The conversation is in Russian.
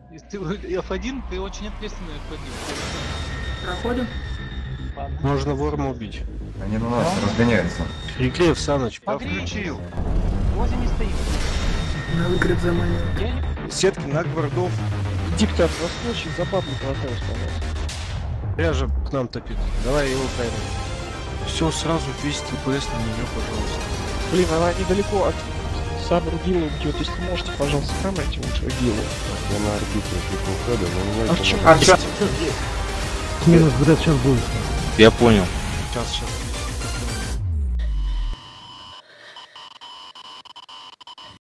Если ты F1, ты очень ответственный F1. Проходим. Можно ворма убить. Они на нас разгоняются. Реклеев, Саныч, прав Погрей. включил. Возле не стоит. Надо, говорит, заманивать. Я не... Сетки на гвардов. Диктор, раскручивай, за бабник хватаюсь, пожалуйста. Пряжа к нам топит. Давай его пройдем. Все, сразу 200 ТПС на нее, пожалуйста. Блин, она недалеко от Сабру Гиллу бьет. Если можете, пожалуйста, камайте лучше Гиллу. Я на орбите Фликулхеда, но у меня... А в чем? А, чё? Минус, говорят, сейчас будет. Я понял. Сейчас.